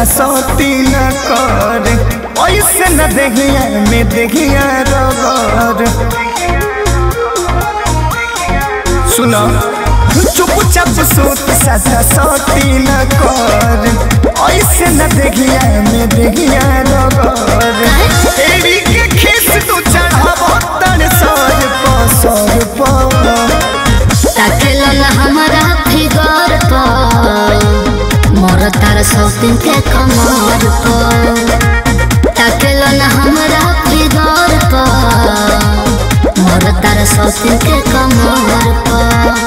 सोती न कर ऐसे न देखिया में देखिया रगर सुना चुपचाप सोत साधा सोती न कर ऐसे न देखिया में देखिया रगर एड़ी के खीस तू चढ़ाबो तन सर पर ताकेला ना हमारा फिगर पर मोर तार सौतीन के कमर पर ताकेला ना हमारा फिगर पर मोर तार सौतीन के कमर पर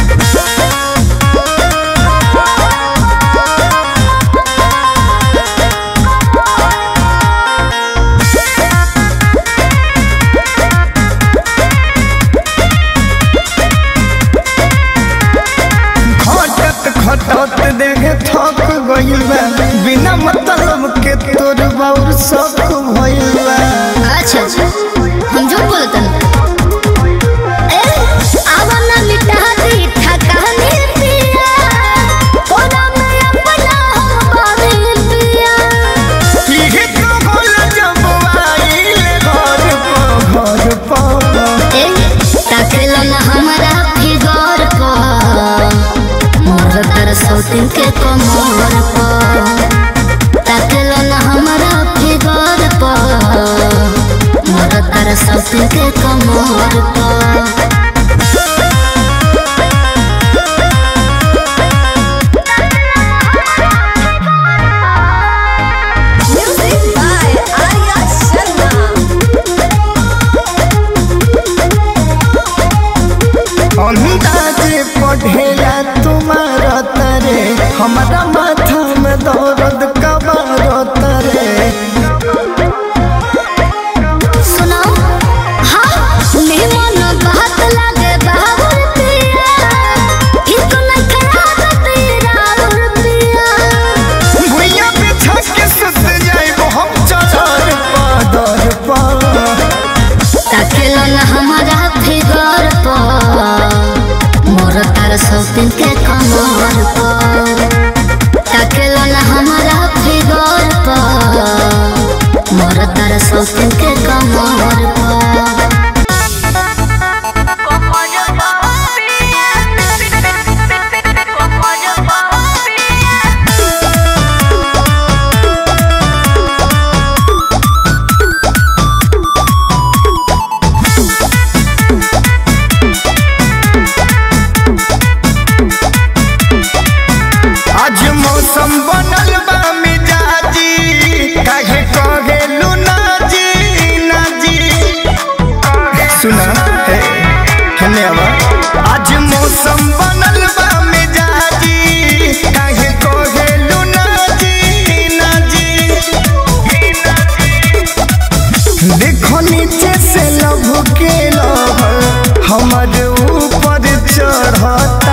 खटत देखे थक गइल बा बिना मतलब के तोर बाउर शौक भइल बा। अच्छा हम झूठ बोलत हन आवा ना मिटा दी ठकाने पिया कोना में अपना हम बावे पिया इहे तो बोल जब आइल घर पर ताकेला ना हमारा फिगर पर मोर तार सौतीन के कमर पर ताकेला ना हमारा फिगर पर मोर तार सौतीन के कमर पर अंदाजे पढ़ेला तुम्हारा तरे हमारा माथा में दर्द कबारो तरे सुनाओ हाँ मेहमान बात लागे बाबूर पिया इतना खराब तेरा रुपया भुइया पे छक के सुत जाइबो हम चढ़र पादर पर ताकेला ना हमारा फिगर पर मोर तार सौतीन के कमर पर ताकेला ना हमारा फिगर पर मोर तार सौतीन के कमर पर आज मौसम बनल बा मिजाजी काहे कहेलु नाजी नाजी सुना हे धन्यवा आज मौसम बनल बा मिजाजी काहे कहेलु नाजी नाजी देखो नीचे से लभ के लहर हमर ऊपर चढ़ता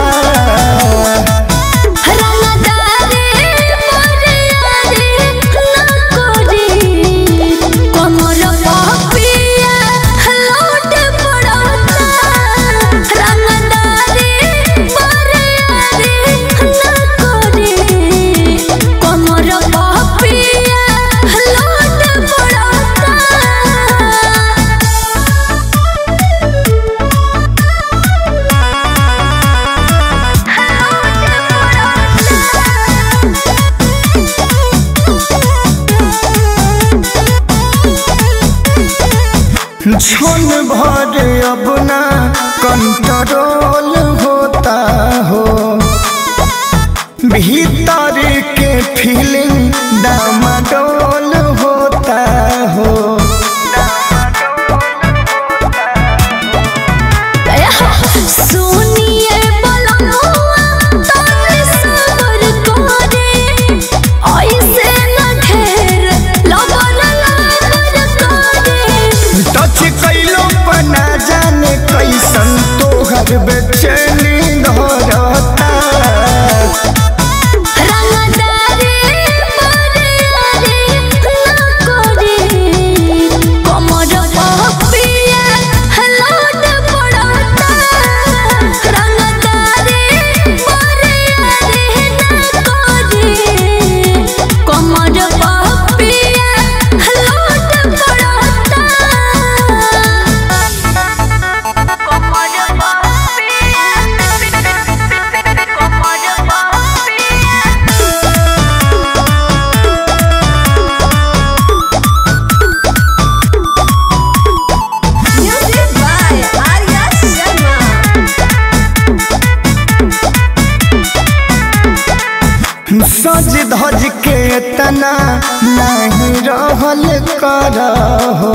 क्षण भर अपना कंट्रोल होता हो भीतर के फीलिंग डामाडोल होता हो सुनिए बलनुआ तोरे सबर करे ऐसे न ढेर लगन करे टच कैलो पना जाने कैसन तोहर बेचैनी धरता रंगदारी सज धज के तना नहीं रहल कर हो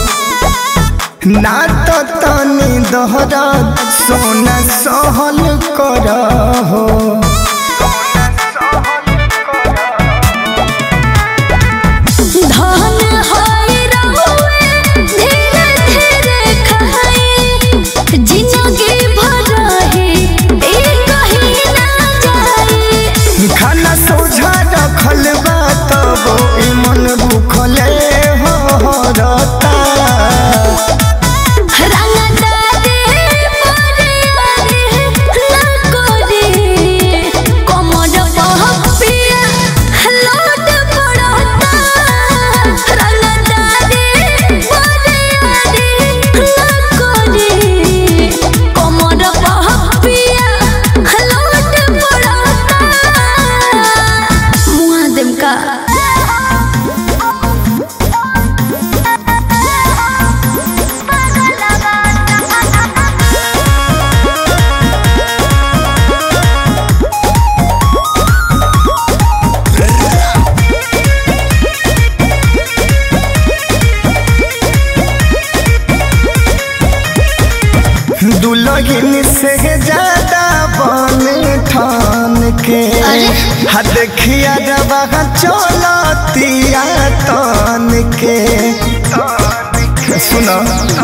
ना तो तनी दोहरा सोना सहल कर हो खाना सोझा रखल बा तब मन भूखले हो रता दुल्हन से ज्यादा बन ठान के देखिया जब चलतिया तन के सुनो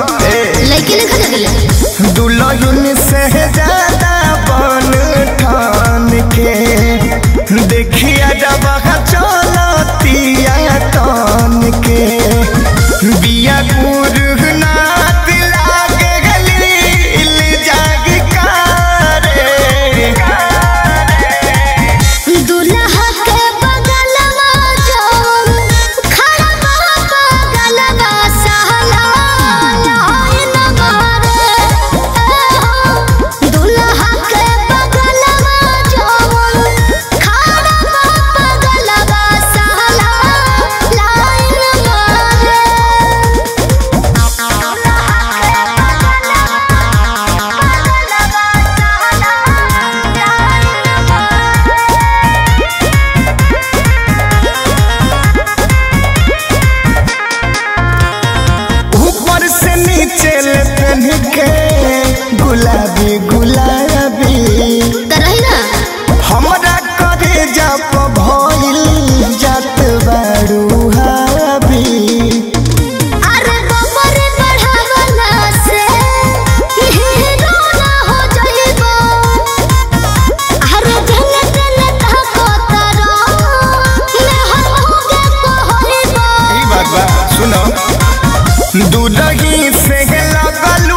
दुल्हन से ज्यादा बन ठान के देखिया जब चलतिया तन के बिया गुरना गुलाबी गुलाबी हमरा करे जब भइल जात बारू हाबी अरे बबर बढ़ावला से हीरो ना हो जाइबो अरे जने जने ताको तारो मैं होगे कहइबो ई बात बा सुनो दुलही से लगलू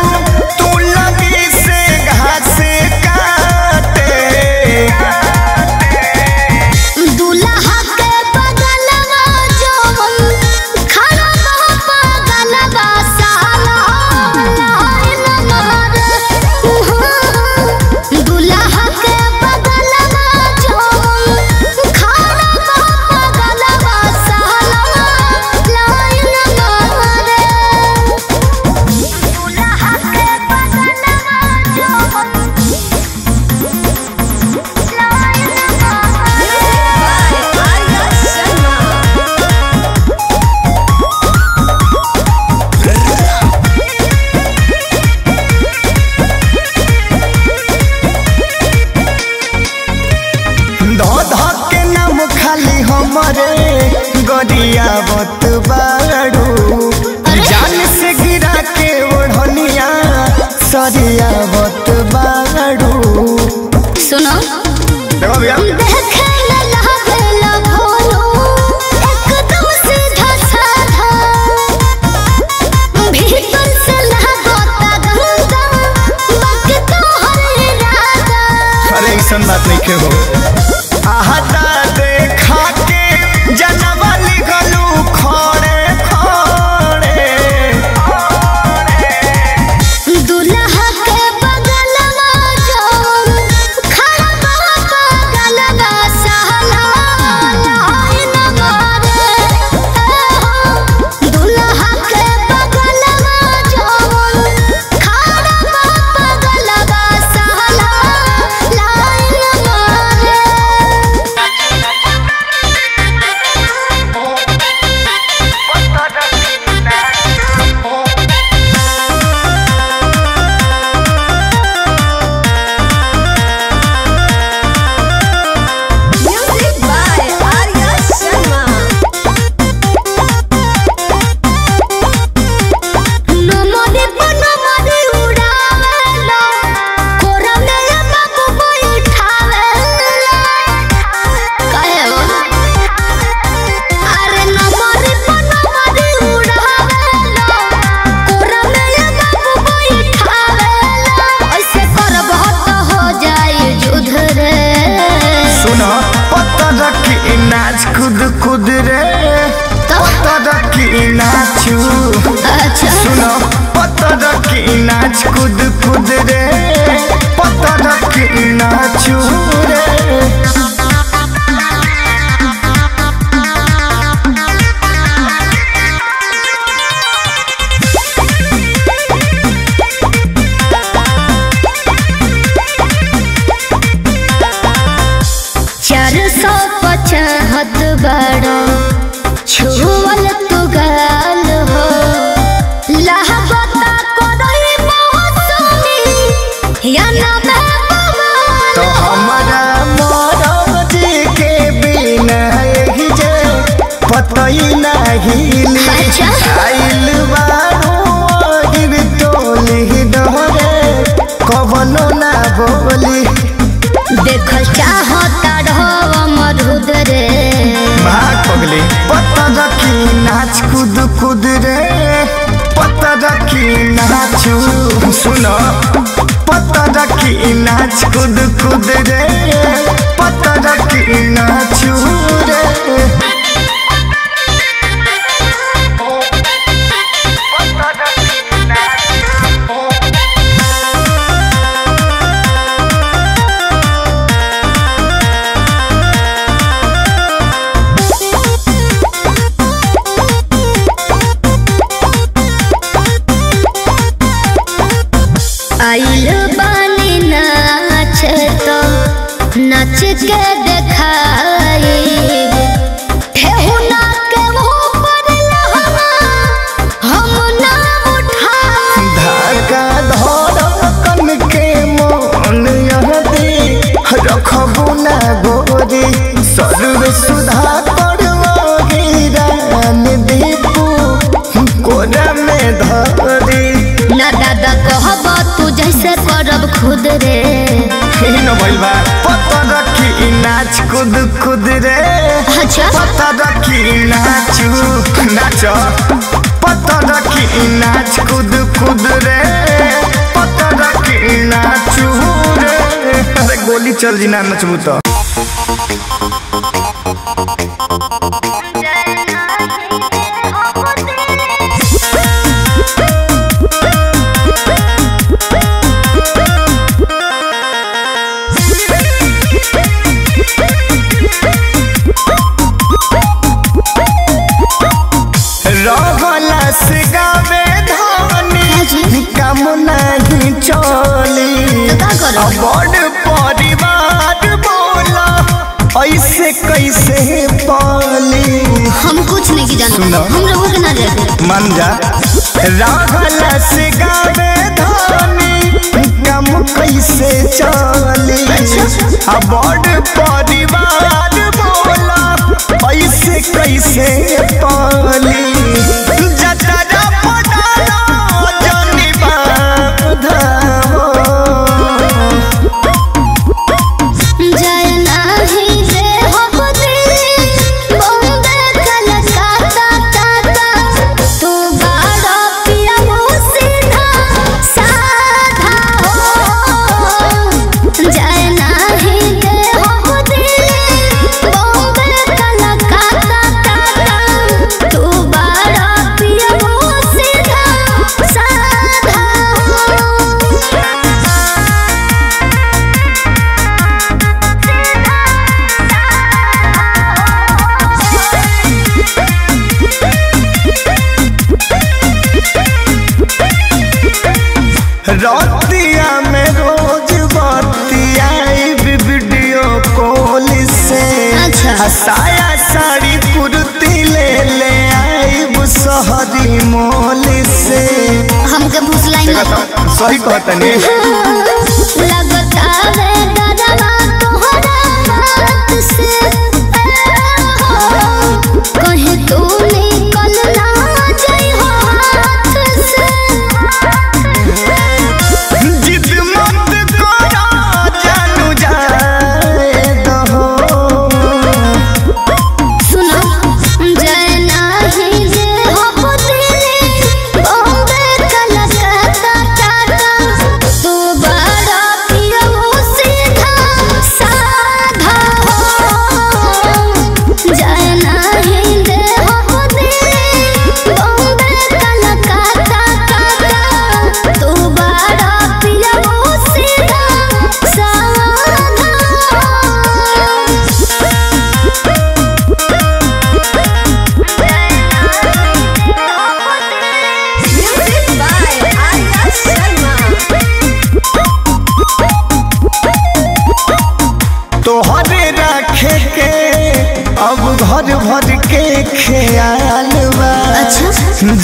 गरियावत बारू जान से गिरा के ओढ़निया सरियावत बारू सुनो देखो भैया अरे ऐसा बात नहीं के हो आहता देखा के जनवा लिखलू खड़े खड़े दुल्हा के बगलवा जोन खड़ा बगलवा सहला लाइन मारे दुल्हा के बगलवा जोन खड़ा बगलवा सहला लाइन मारे बड़ा छुअल तू गाल हो लहबता कोई मौसमी या ना तो हमारा मरद के बिना यही जे पतई नहीं आइल बारू गिर टोली डरे कवनो ना बोली देख चाहता मरुद रे भाग पगली पता रखी नाच कूद कूद रे पता रखी नाचू सुनो पता रखी नाच कूद कूद रे पता रखी नाचू रे आइल बानी नाच तो नाच के देखाई ठेहुना के ऊपर लहंगा हम ना उठाई धागा धड़कन के मन यहदी रखबू ना गोरी सर्व सुधा करवागी रान दीपू कोरा में धरी ना दादा कहब तू जैसे करब खुद रे न भइलबा पता रखी नाच कूद कूद रे अच्छा पता रखी नाचू नाच पता रखी नाच कूद कूद रे पता रखी नाचू रे अरे गोली चल जी ना नचबू तो गावे धानी काम नहीं चली बड़ परिवार बोला ऐसे कैसे पाली हम कुछ नहीं की जानते हम लोगों के ना जाते मन जा रागला से गावे धानी काम कैसे चली बड़ परिवार बोला ऐसे कैसे पाली रतिया में रोज बतिया वीडियो कॉल से साया साड़ी कुर्ती ले ले आई शहरी मॉल से हमके भूसलाई सही कहतनी लगता है डरवा तोहरा बात से कहीं तू निकल ना जाई हाथ से जिद मत करो जानू जाए दो सुनो जय नाही जे हो दिल बॉम्बे कलकत्ता टाटा तू बड़ा पियो सीधा साधा हो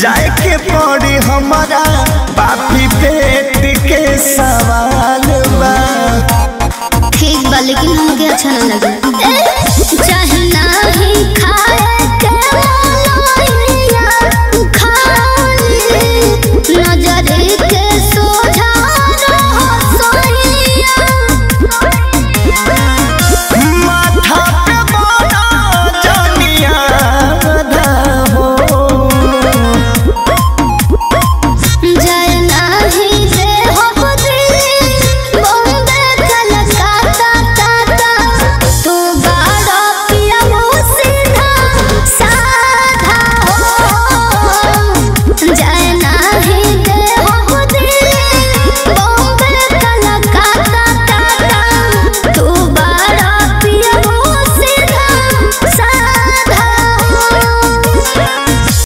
जाए के पड़ी हमारा पापी पेट के सवाल बा। ठीक बा लेकिन हमके अच्छा ना लगे चाहे ना ही खा